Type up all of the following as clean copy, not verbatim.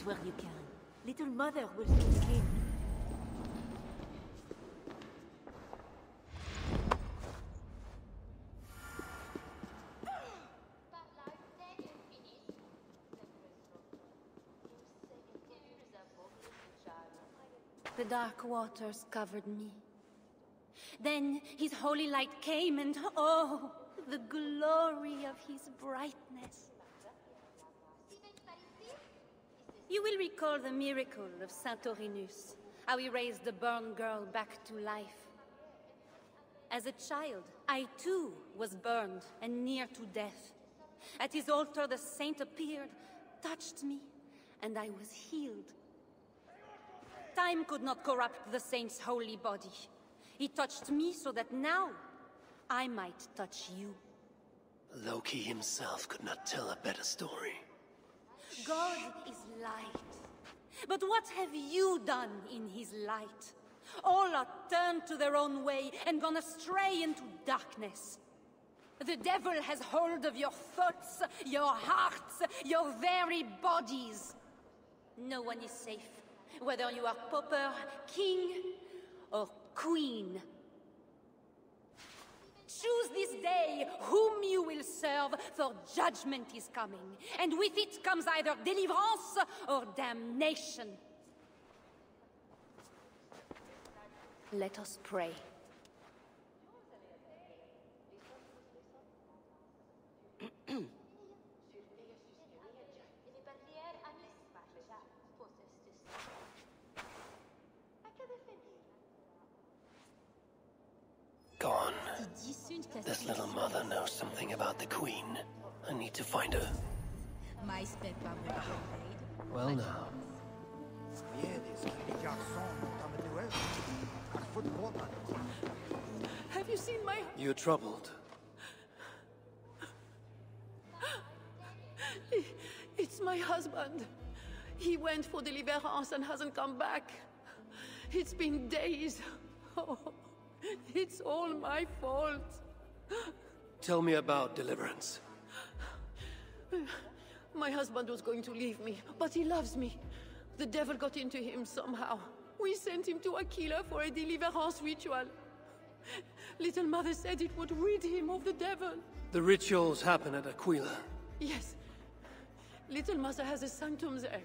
Fight where you can. Little Mother will soon came. The dark waters covered me. Then his holy light came and oh, the glory of his brightness. You will recall the miracle of Saint Orinus, how he raised the burned girl back to life. As a child, I too was burned and near to death. At his altar the saint appeared, touched me, and I was healed. Time could not corrupt the saint's holy body. He touched me so that now I might touch you. Loki himself could not tell a better story. God is light. But what have you done in his light? All are turned to their own way and gone astray into darkness. The devil has hold of your thoughts, your hearts, your very bodies. No one is safe, whether you are pauper, king, or queen. Choose this day whom you will serve, for judgment is coming, and with it comes either deliverance or damnation. Let us pray. Gone. This little mother knows something about the Queen. I need to find her. Well now. Have you seen my... You're troubled. It's my husband. He went for deliverance and hasn't come back. It's been days. Oh, it's all my fault. Tell me about deliverance. My husband was going to leave me, but he loves me. The devil got into him somehow. We sent him to Aquila for a deliverance ritual. Little Mother said it would rid him of the devil. The rituals happen at Aquila. Yes. Little Mother has a sanctum there.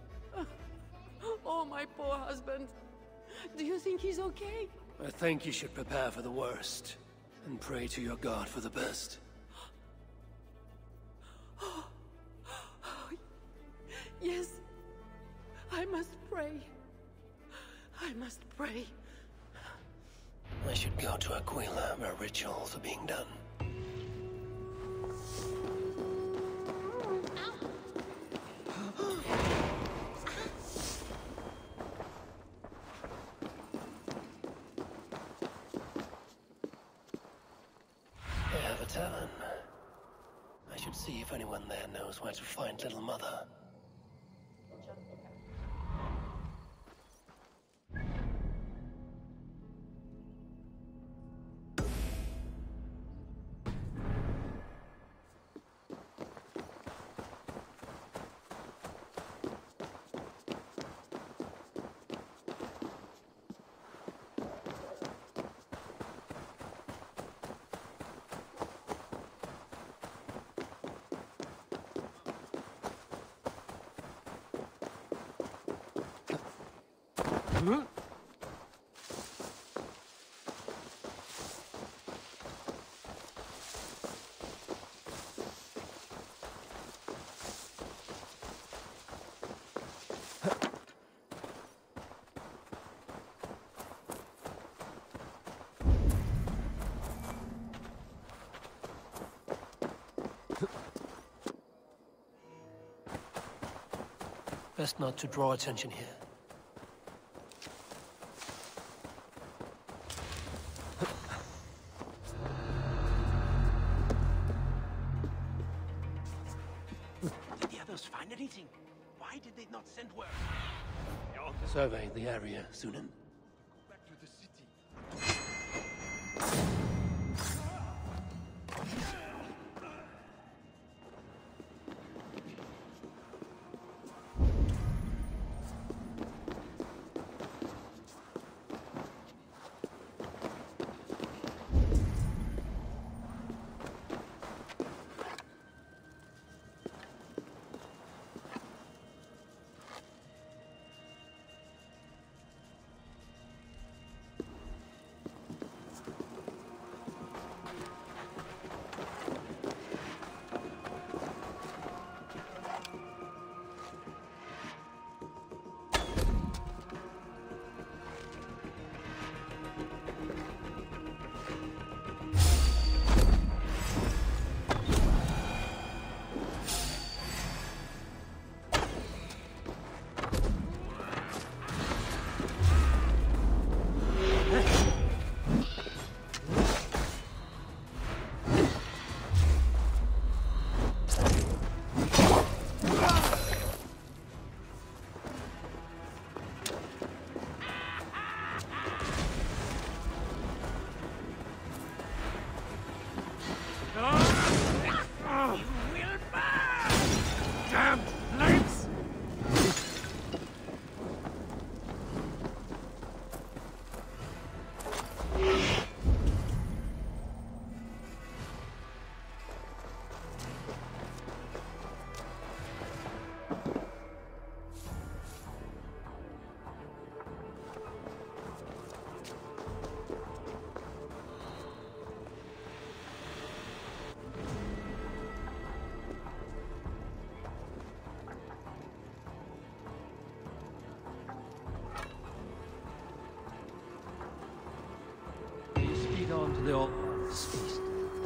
Oh, my poor husband. Do you think he's okay? I think you should prepare for the worst, and pray to your God for the best. Yes. I must pray. I must pray. I should go to Aquila, where rituals are being done. They have a tavern. I should see if anyone there knows where to find Little Mother. Best not to draw attention here. Did the others find anything? Why did they not send word? Survey the area, Sunan. Back to the city. the All One's feast.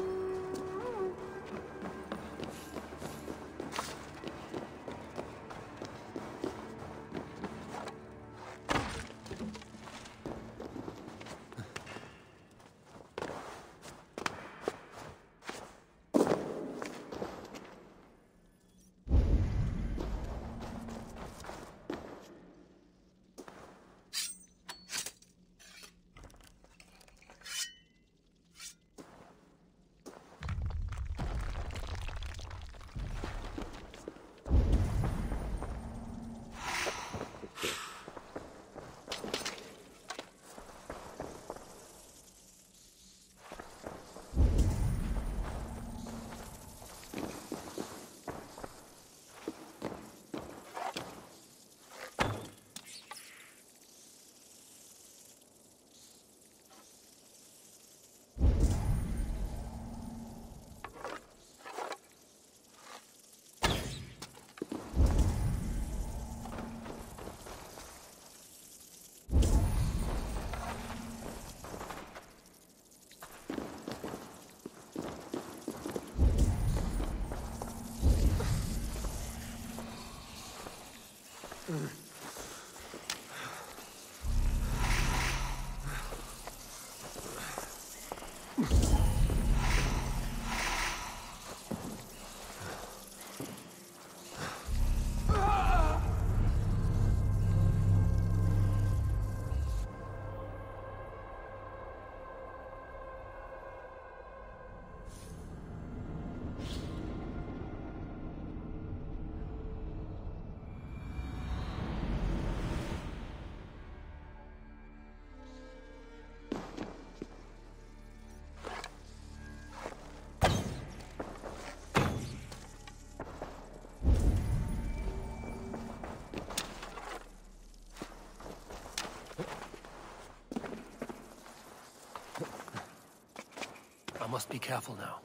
I must be careful now.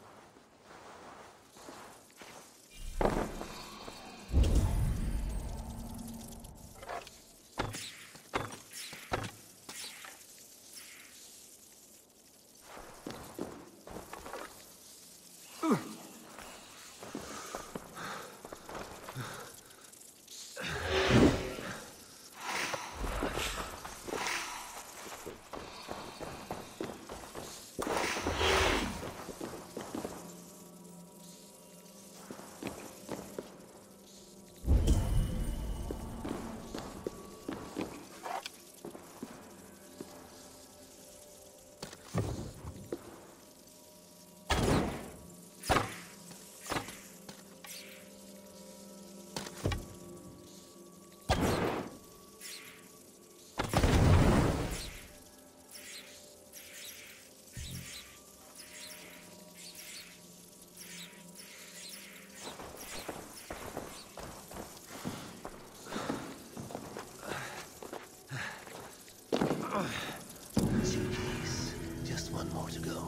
Jeez, just one more to go.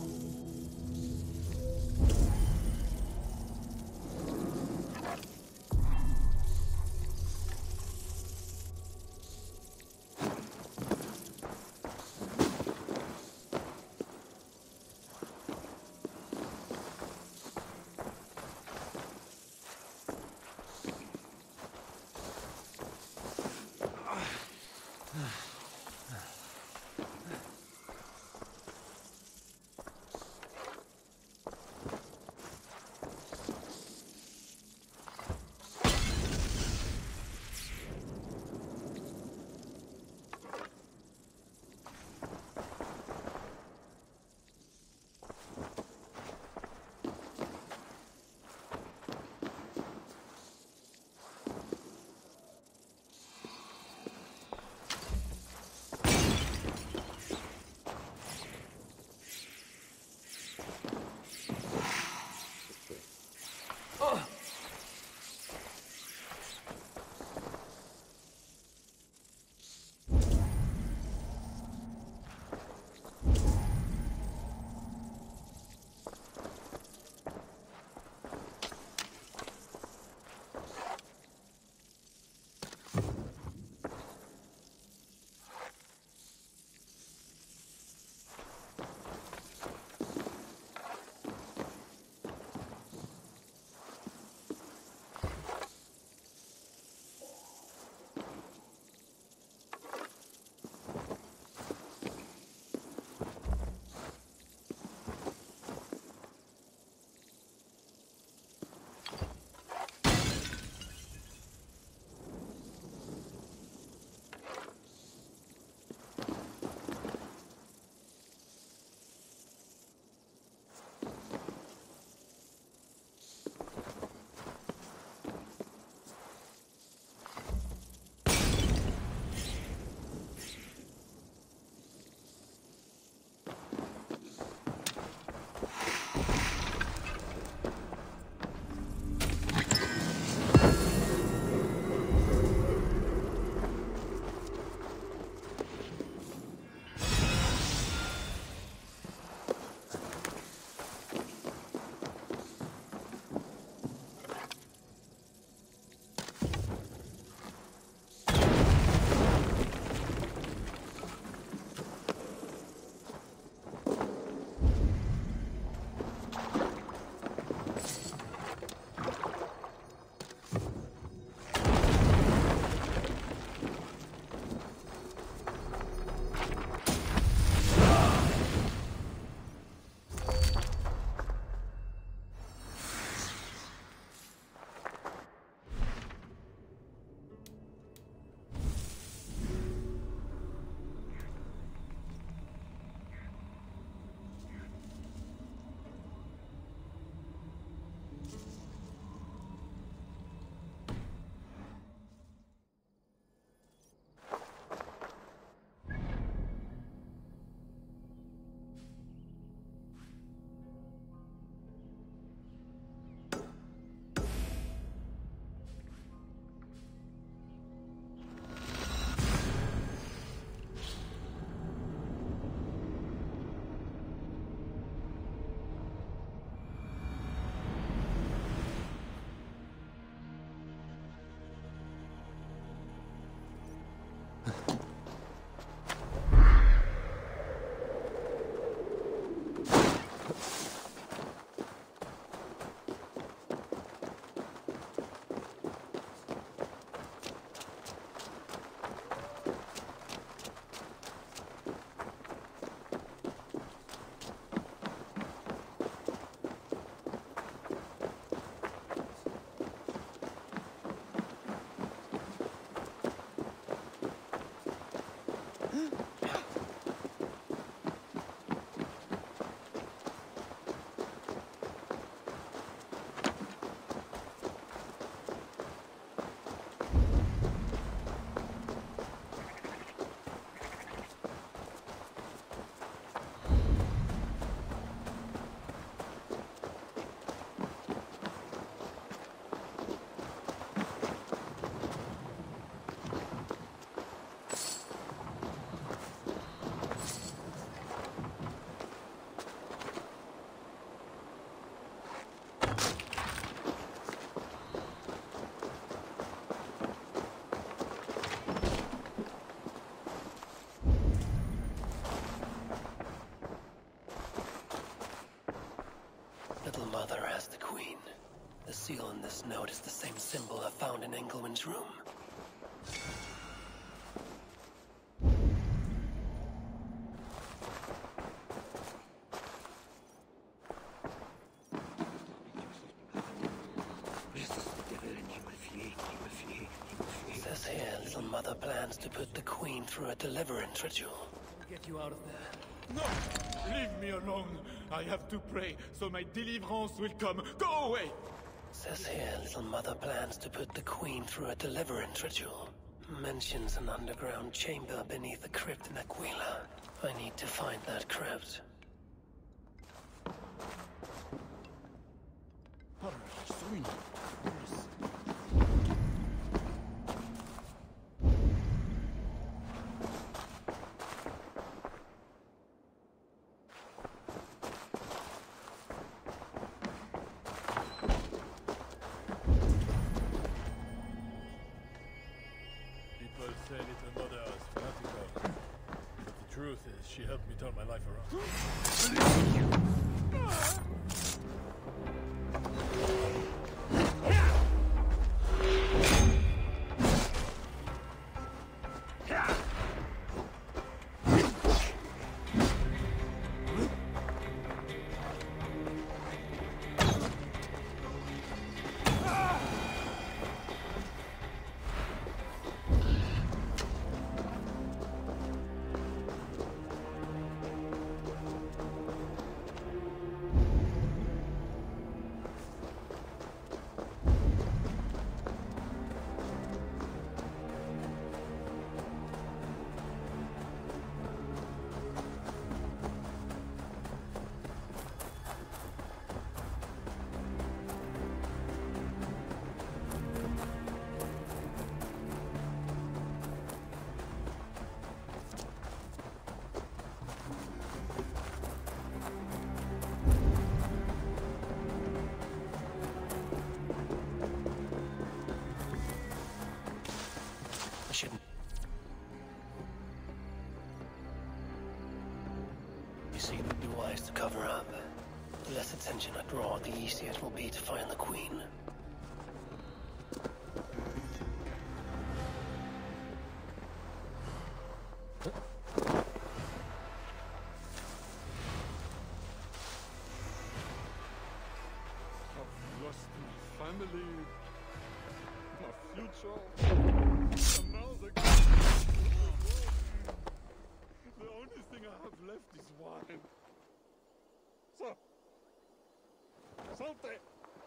Little Mother has the Queen. The seal in this note is the same symbol I found in Engelwin's room. It says here, Little Mother plans to put the Queen through a deliverance ritual. Get you out of there. No! Leave me alone! I have to pray, so my deliverance will come. Go away! Says here, Little Mother plans to put the Queen through a deliverance ritual. Mentions an underground chamber beneath the crypt in Aquila. I need to find that crypt. People say Little Mother is fanatical, but the truth is she helped me turn my life around. Shouldn't you see, it would be wise to cover up. The less attention I draw, the easier it will be to find the Queen. I've lost my family, my future. And now the only thing I have left is wine. So, salte!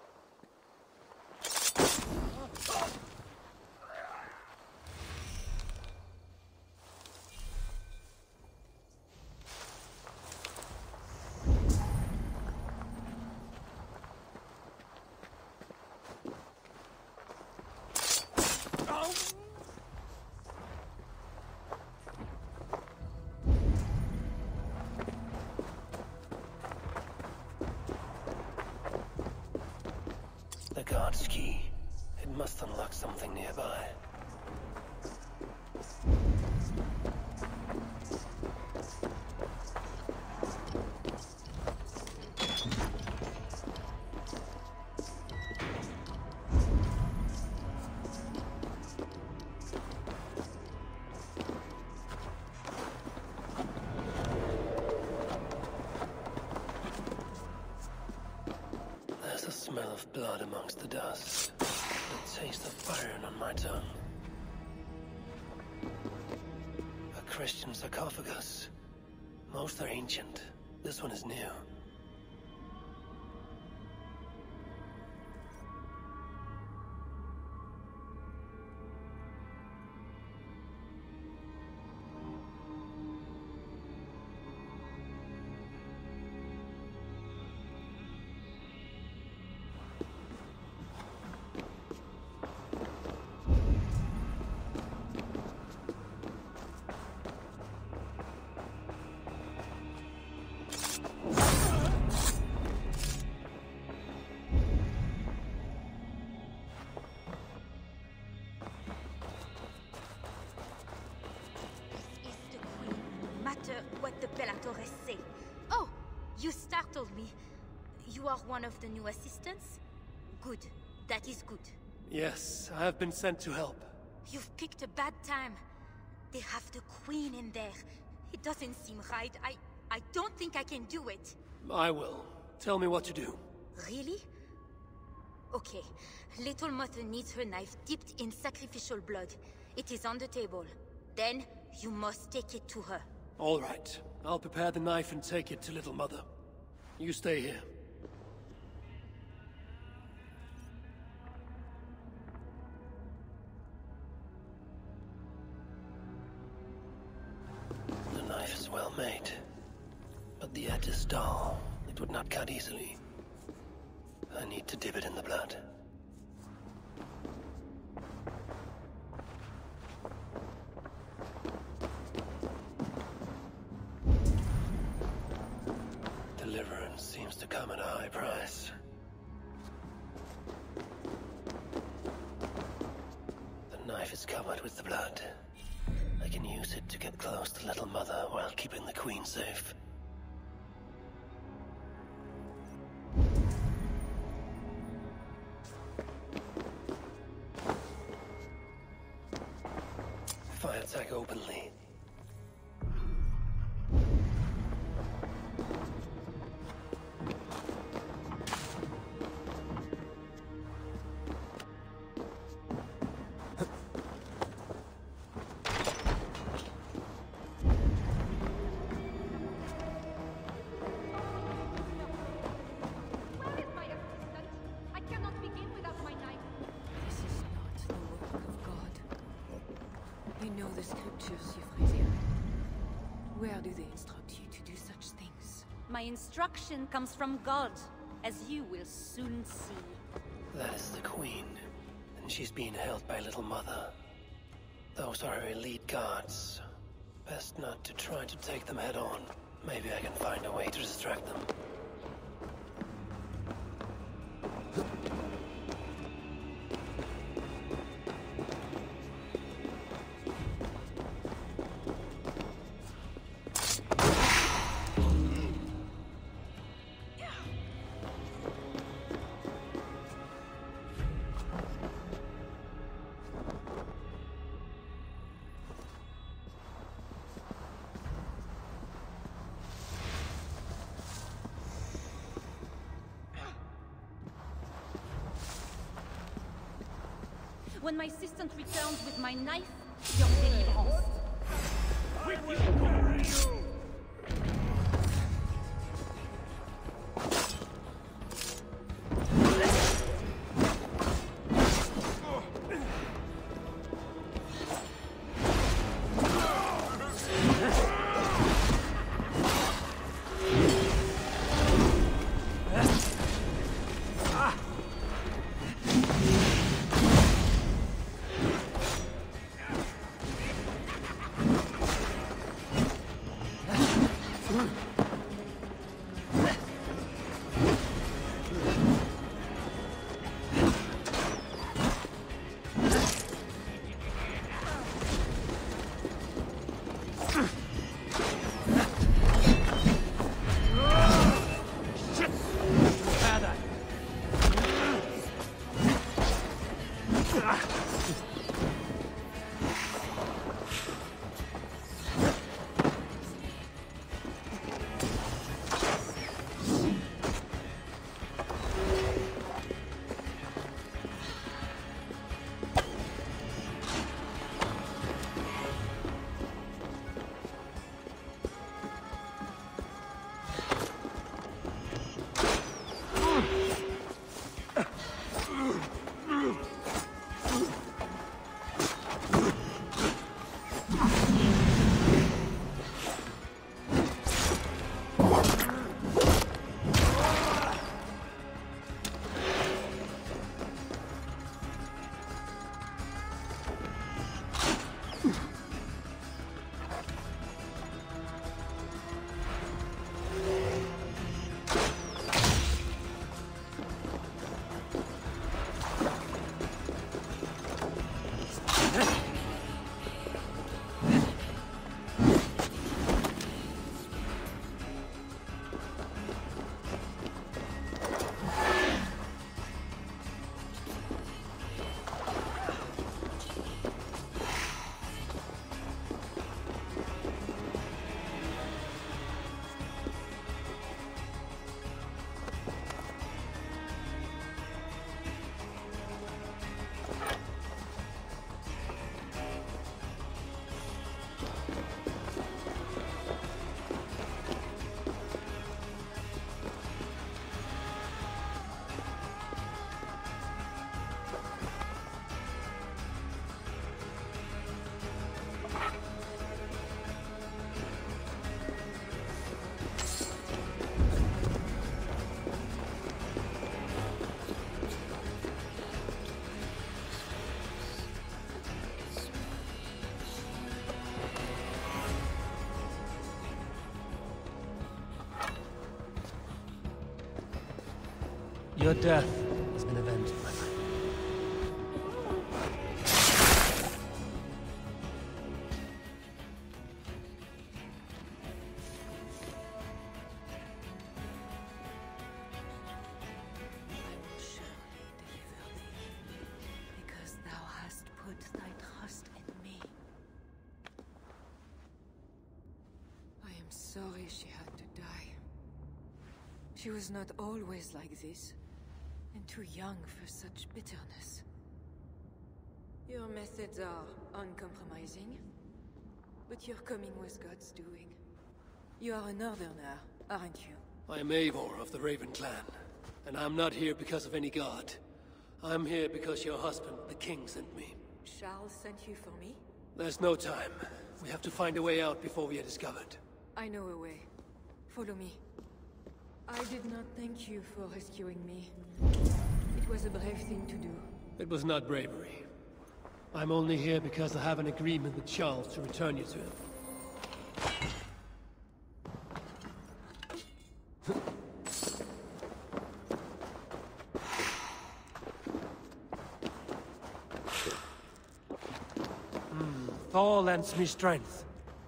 The guard's key. It must unlock something nearby. There's a smell of blood amongst the dust. The taste of iron on my tongue. A Christian sarcophagus. Most are ancient. This one is new. What the Bellatores say. Oh, you startled me. You are one of the new assistants? Good. That is good. Yes, I have been sent to help. You've picked a bad time. They have the Queen in there. It doesn't seem right. I don't think I can do it. I will. Tell me what to do. Really? Okay. Little Mother needs her knife dipped in sacrificial blood. It is on the table. Then, you must take it to her. All right. I'll prepare the knife and take it to Little Mother. You stay here. The knife is well made, but the edge is dull. It would not cut easily. I need to dip it in the blood. Deliverance seems to come at a high price. The knife is covered with the blood. I can use it to get close to Little Mother while keeping the Queen safe. If I attack openly, the scriptures, Euphrasia. Where do they instruct you to do such things? My instruction comes from God, as you will soon see. that is the Queen, and she's being held by Little Mother. Those are her elite guards. Best not to try to take them head on. Maybe I can find a way to distract them. When my assistant returns with my knife, your deliverance. Your death has been avenged, my friend. I will surely deliver thee, because thou hast put thy trust in me. I am sorry she had to die. She was not always like this, and too young for such bitterness. Your methods are uncompromising, but your coming was God's doing. You are a Northerner, aren't you? I am Eivor of the Raven Clan, and I'm not here because of any god. I'm here because your husband, the king, sent me. Charles sent you for me? There's no time. We have to find a way out before we are discovered. I know a way. Follow me. I did not thank you for rescuing me. It was a brave thing to do. It was not bravery. I'm only here because I have an agreement with Charles to return you to him. Thor lends me strength.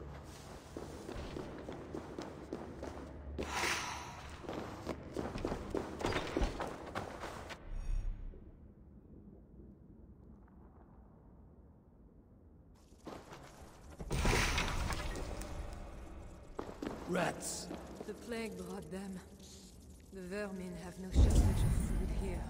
Rats. The plague brought them. The vermin have no shortage of food here.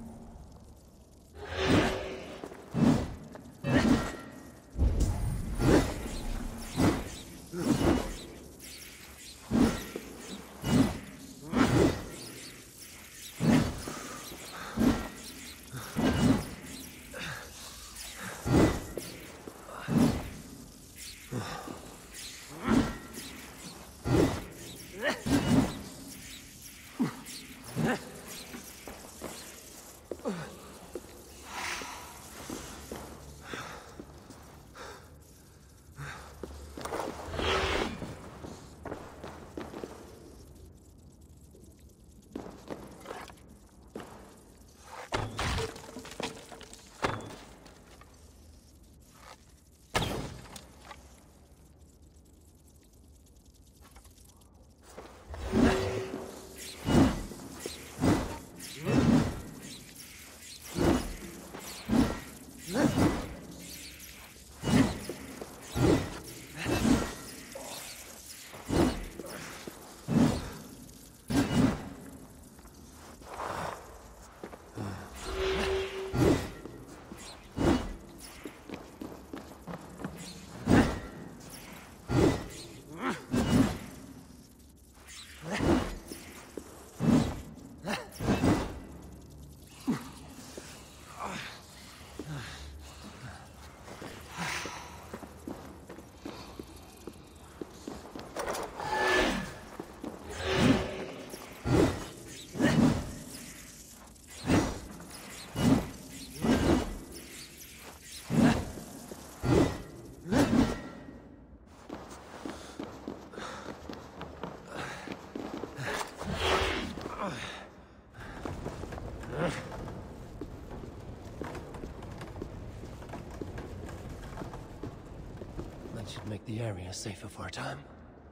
That should make the area safer for a time.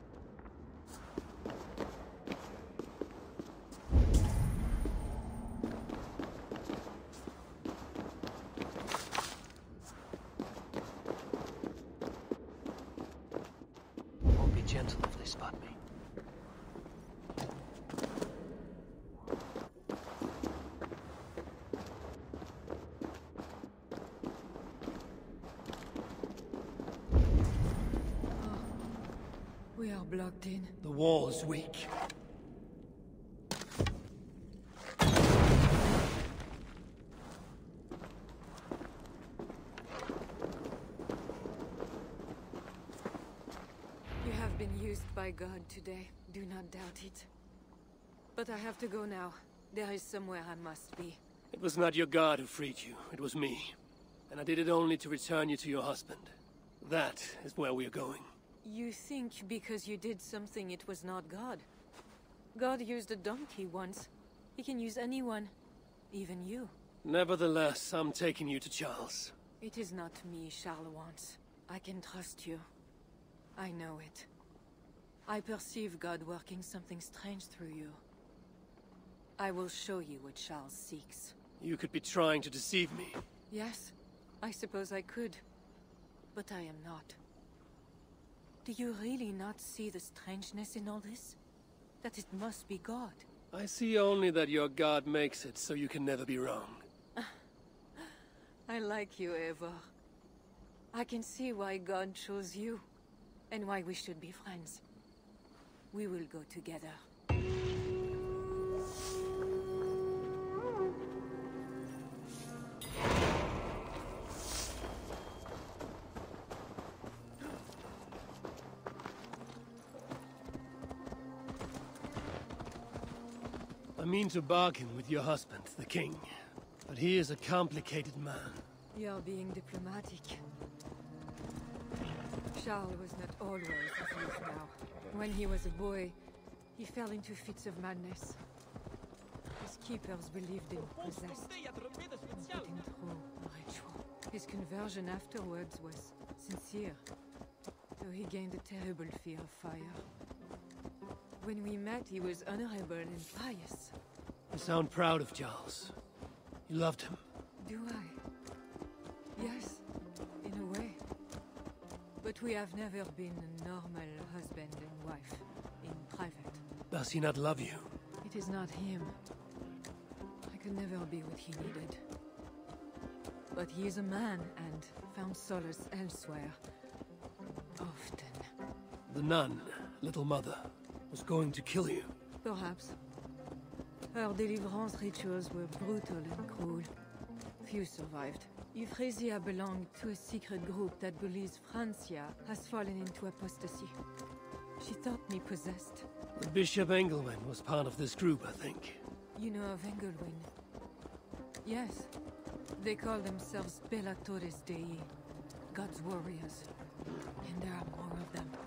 I'll be gentle if they spot me. We are blocked in. The wall is weak. You have been used by God today. Do not doubt it. But I have to go now. There is somewhere I must be. It was not your god who freed you, it was me. And I did it only to return you to your husband. That is where we are going. You think because you did something it was not God? God used a donkey once. He can use anyone. even you. Nevertheless, I'm taking you to Charles. It is not me Charles wants. I can trust you. I know it. I perceive God working something strange through you. I will show you what Charles seeks. You could be trying to deceive me. Yes, I suppose I could. But I am not. Do you really not see the strangeness in all this? That it must be God? I see only that your God makes it so you can never be wrong. I like you, Eivor. I can see why God chose you, and why we should be friends. We will go together. I mean to bargain with your husband, the king. But he is a complicated man. You're being diplomatic. Charles was not always as he is now. When he was a boy, he fell into fits of madness. His keepers believed him possessed, and put him through a ritual. His conversion afterwards was sincere, though he gained a terrible fear of fire. When we met, he was honorable and pious. You sound proud of Charles. You loved him. Do I? Yes, in a way. But we have never been a normal husband and wife, in private. Does he not love you? It is not him. I could never be what he needed. But he is a man, and found solace elsewhere. Often. The nun, little mother, was going to kill you. Perhaps. Her deliverance rituals were brutal and cruel. Few survived. Euphrasia belonged to a secret group that believes Francia has fallen into apostasy. She thought me possessed. The Bishop Engelwin was part of this group, I think. You know of Engelwin? Yes. They call themselves Bellatores Dei, God's warriors. And there are more of them.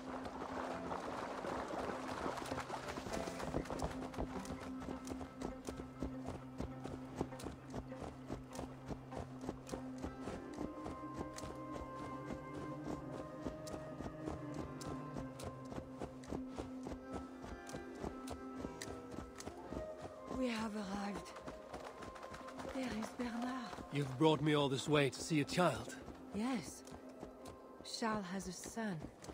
We have arrived. There is Bernard. You've brought me all this way to see a child. Yes. Charles has a son.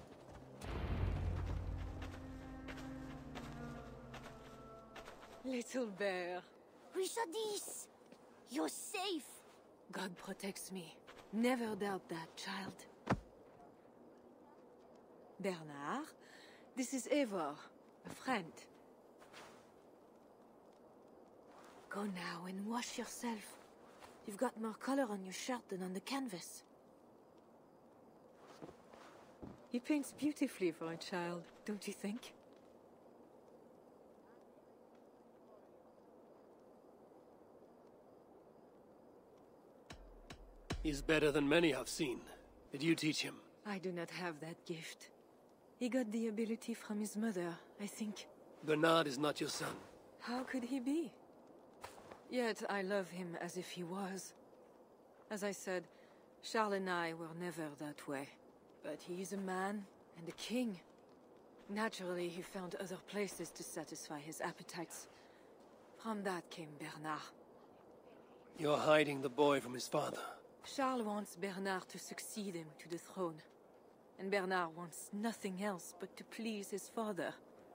Little bear. Richardis! You're safe! God protects me. Never doubt that, child. Bernard, this is Eivor, a friend. Go now and wash yourself. You've got more color on your shirt than on the canvas. He paints beautifully for a child, don't you think? He's better than many I've seen. Did you teach him? I do not have that gift. He got the ability from his mother, I think. Bernard is not your son. How could he be? Yet I love him as if he was. As I said, Charles and I were never that way. But he is a man and a king. Naturally, he found other places to satisfy his appetites. From that came Bernard. You're hiding the boy from his father. Charles wants Bernard to succeed him to the throne. And Bernard wants nothing else but to please his father.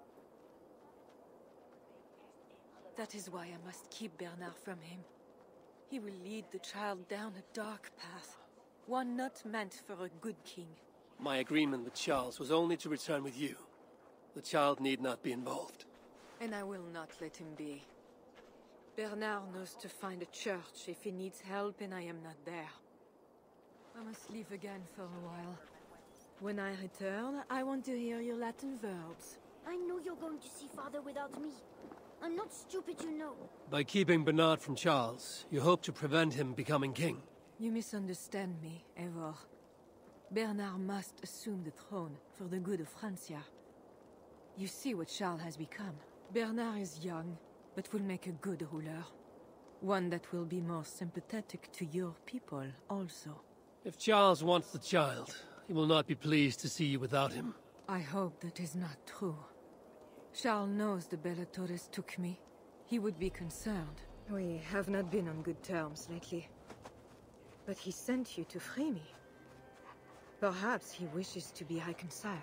That is why I must keep Bernard from him. He will lead the child down a dark path. One not meant for a good king. My agreement with Charles was only to return with you. The child need not be involved. And I will not let him be. Bernard knows to find a church if he needs help and I am not there. I must leave again for a while. When I return, I want to hear your Latin verbs. I know you're going to see Father without me. I'm not stupid, you know. By keeping Bernard from Charles, you hope to prevent him becoming king. You misunderstand me, Eivor. Bernard must assume the throne for the good of Francia. You see what Charles has become. Bernard is young, but will make a good ruler. One that will be more sympathetic to your people, also. If Charles wants the child, he will not be pleased to see you without him. I hope that is not true. Charles knows the Bellatores took me. He would be concerned. We have not been on good terms lately. But he sent you to free me. Perhaps he wishes to be reconciled.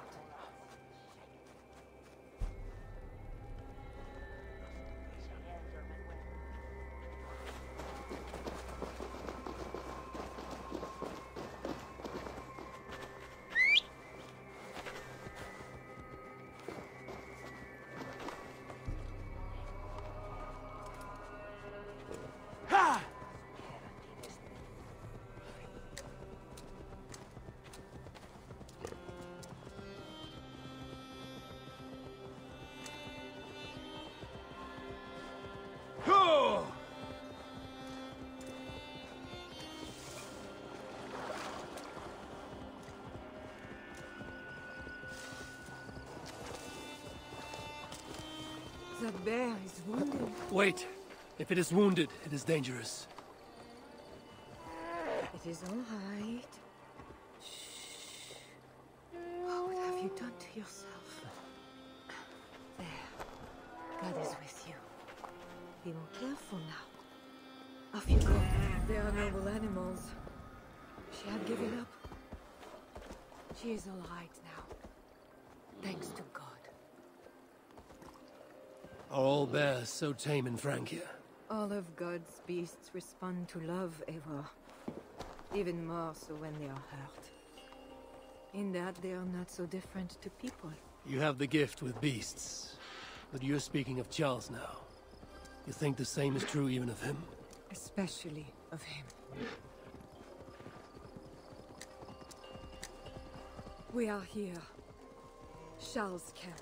That bear is wounded. Wait. If it is wounded, it is dangerous. It is all right. Shh. What have you done to yourself? There. God is with you. Be more careful now. Off you go. They are noble animals. She had given up. She is all right now. Thanks to God. Are all bears so tame in Francia? All of God's beasts respond to love, Eivor. Even more so when they are hurt. In that they are not so different to people. You have the gift with beasts. But you're speaking of Charles now. You think the same is true even of him? Especially of him. We are here. Charles' camp.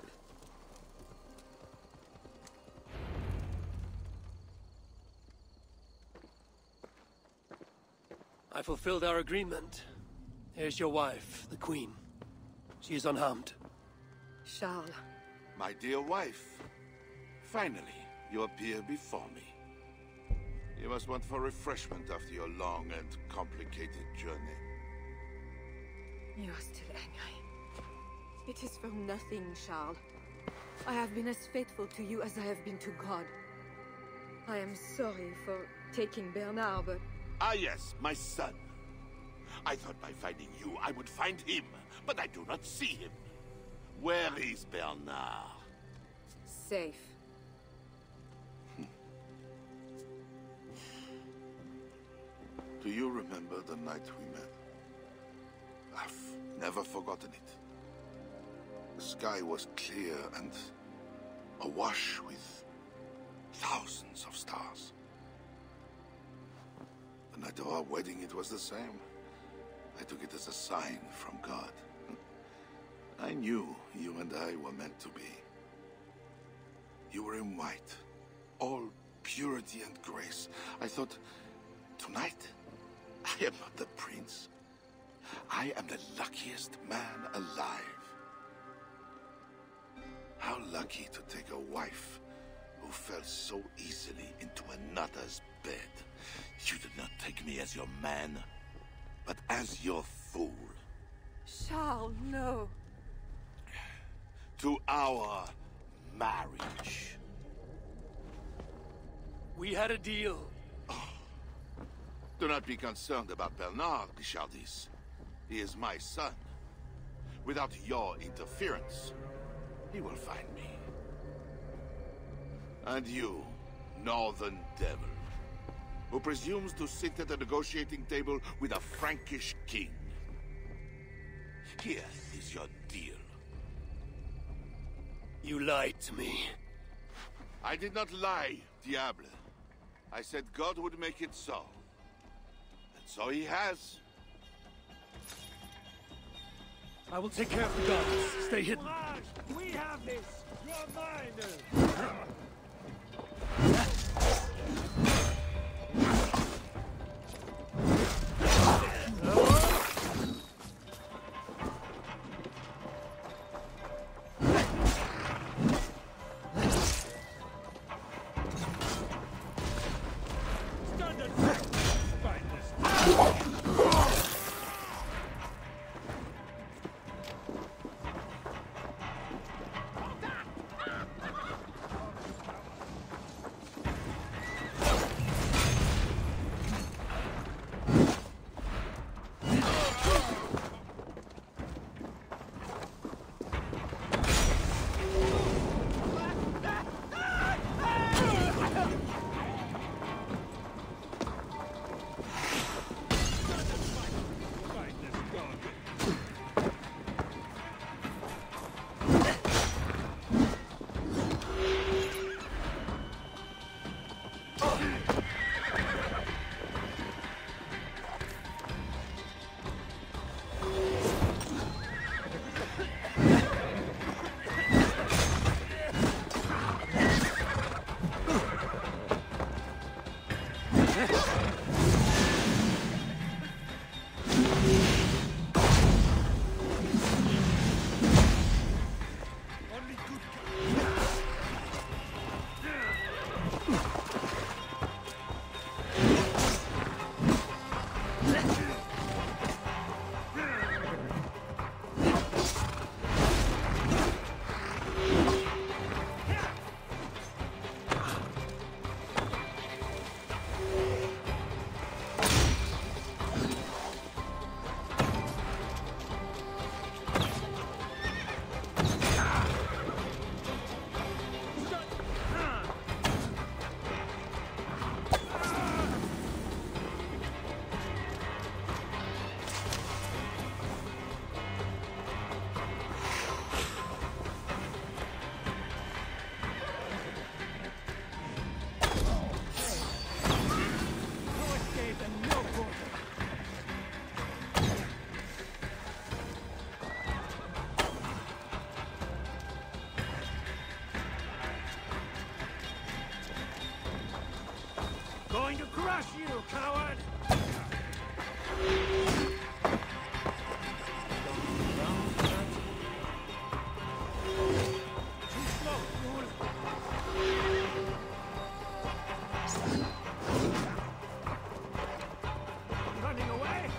I fulfilled our agreement. Here's your wife, the Queen. She is unharmed. Charles. My dear wife, finally, you appear before me. You must want for refreshment after your long and complicated journey. You are still angry. It is for nothing, Charles. I have been as faithful to you as I have been to God. I am sorry for taking Bernard, but... Ah yes, my son. I thought by finding you, I would find him, but I do not see him. Where is Bernard? Safe. Do you remember the night we met? I've never forgotten it. The sky was clear and awash with thousands of stars. The night of our wedding, it was the same. I took it as a sign from God. I knew you and I were meant to be. You were in white, all purity and grace. I thought, tonight, I am not the prince. I am the luckiest man alive. How lucky to take a wife who fell so easily into another's bed. You did not take me as your man, but as your fool. Charles, no. To our marriage. We had a deal. Do not be concerned about Bernard, Bichardis. He is my son. Without your interference, he will find me. And you, Northern Devil, who presumes to sit at a negotiating table with a Frankish king. Here is your deal. You lied to me. I did not lie, Diable. I said God would make it so. And so he has. I will take care of the guards. Stay hidden. We have this! You're mine! going to crush you, coward! Too slow, fool! Running away?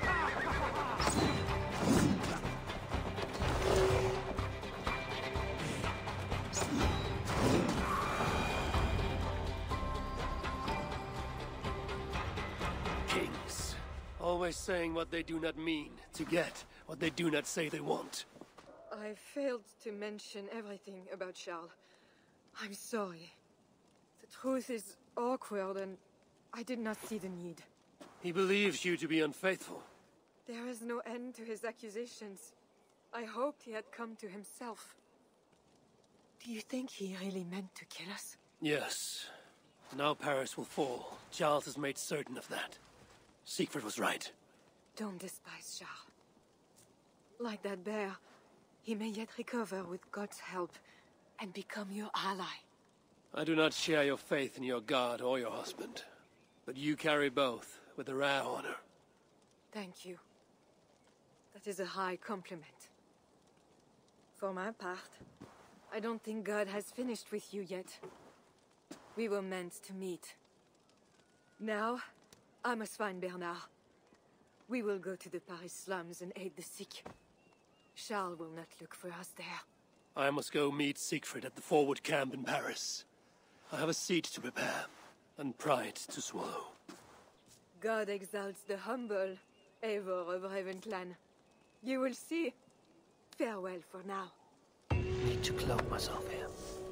Kings. Always saying what they do not mean, to get what they do not say they want. I failed to mention everything about Charles. I'm sorry. The truth is awkward and I did not see the need. He believes you to be unfaithful. There is no end to his accusations. I hoped he had come to himself. Do you think he really meant to kill us? Yes. Now Paris will fall. Charles has made certain of that. Siegfried was right. Don't despise Charles. Like that bear, he may yet recover with God's help and become your ally. I do not share your faith in your god or your husband. But you carry both with a rare honor. Thank you. That is a high compliment. For my part, I don't think God has finished with you yet. We were meant to meet. Now, I must find Bernard. We will go to the Paris slums and aid the sick. Charles will not look for us there. I must go meet Siegfried at the forward camp in Paris. I have a seat to prepare, and pride to swallow. God exalts the humble, Eivor of Ravenclan. You will see. Farewell for now. Need to cloak myself here.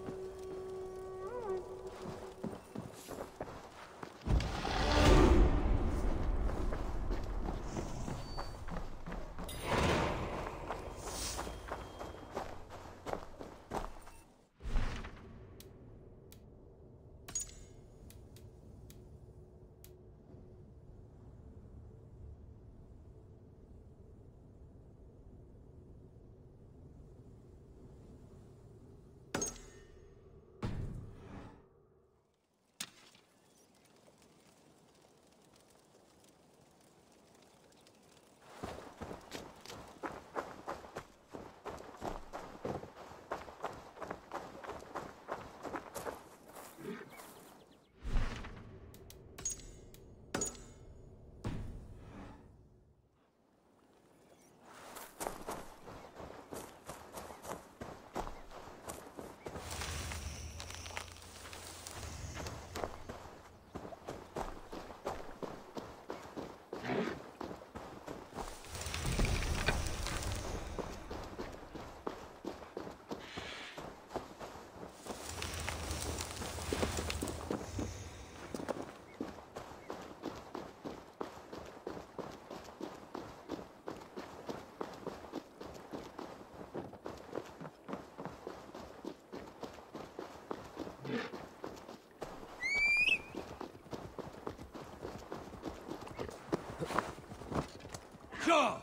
Go!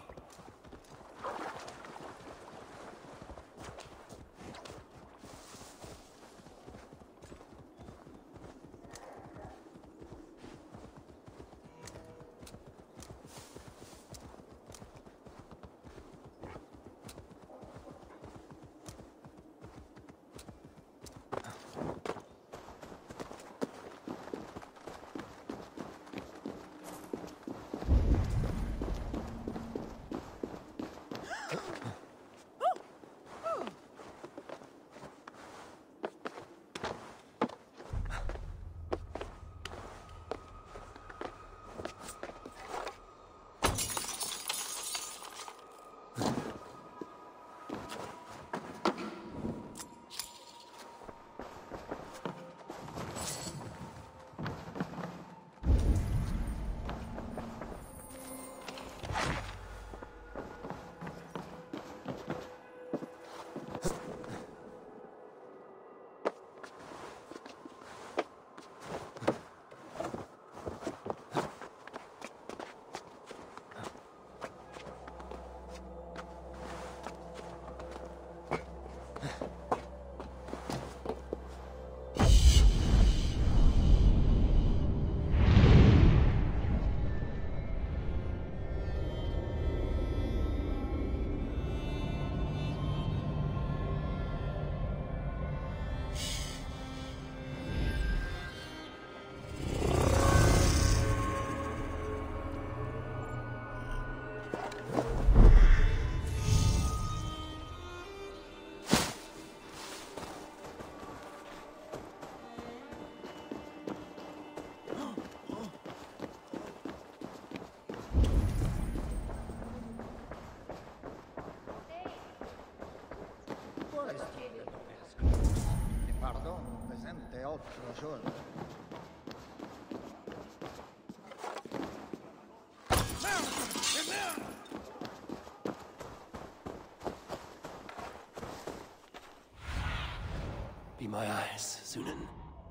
Pardon, presente otro giorno. Be my eyes, Sunan.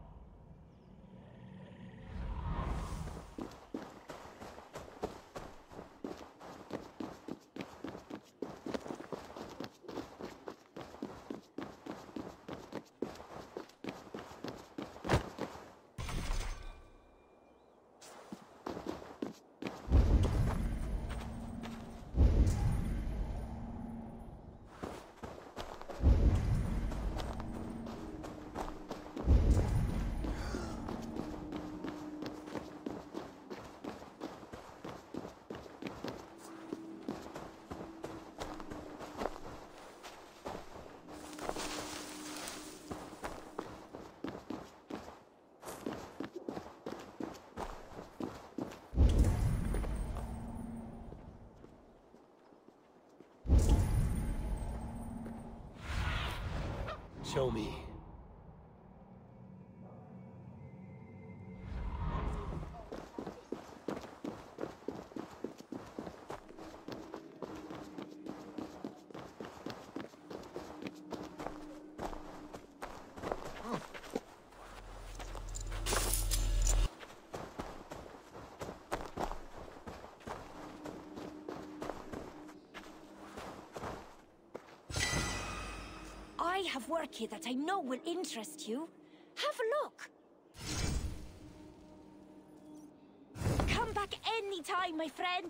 Show me. I have work here that I know will interest you. Have a look. Come back anytime, my friend.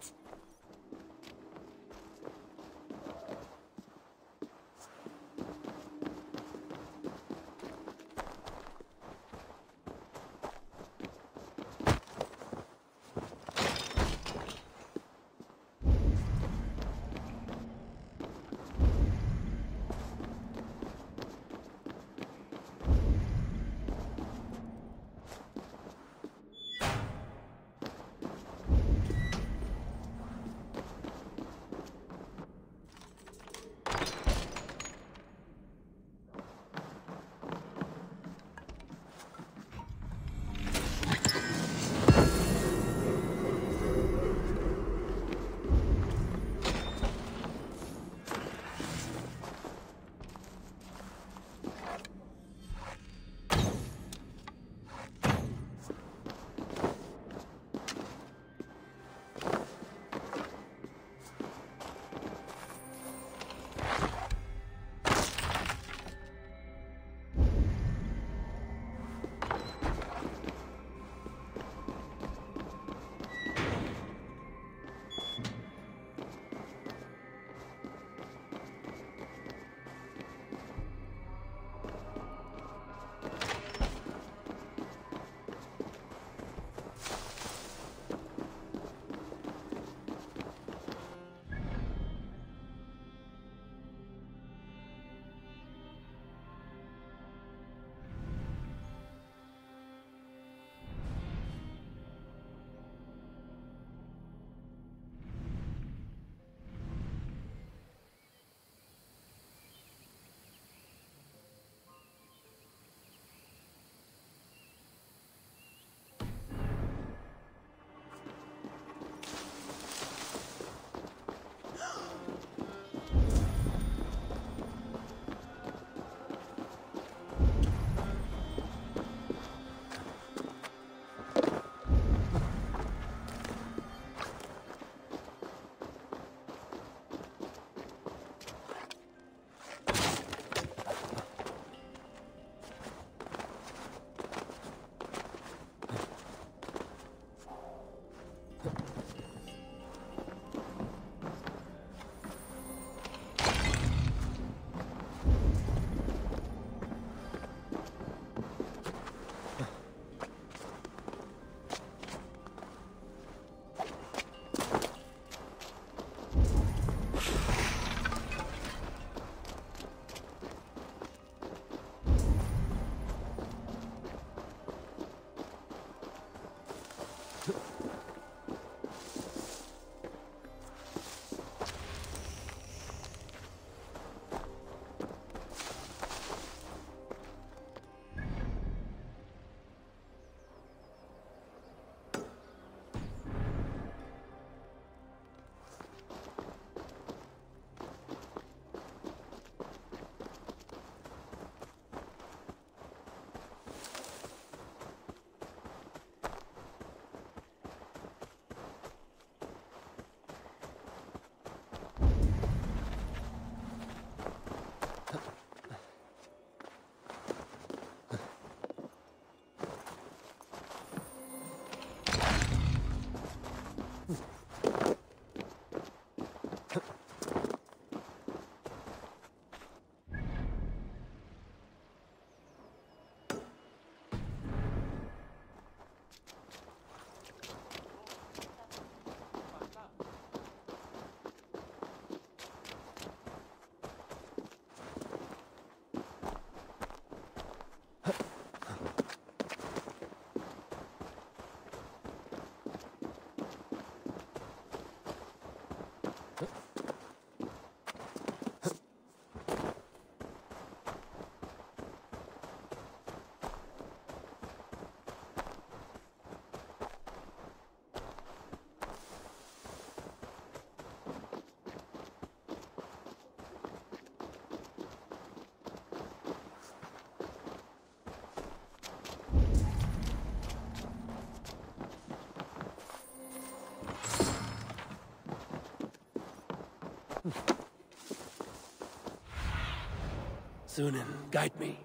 Thunin, guide me.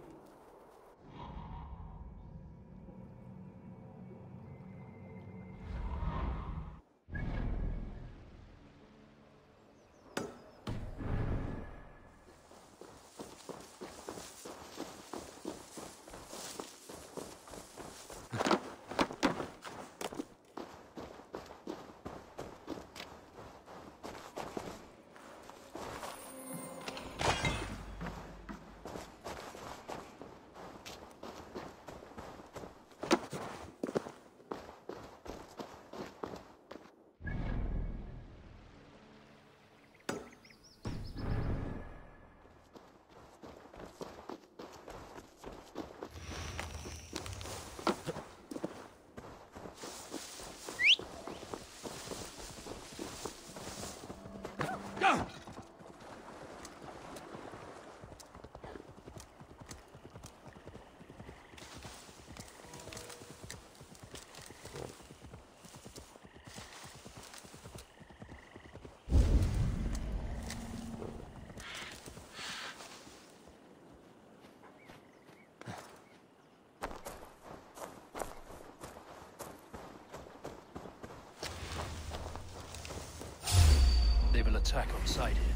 They will attack on sight here.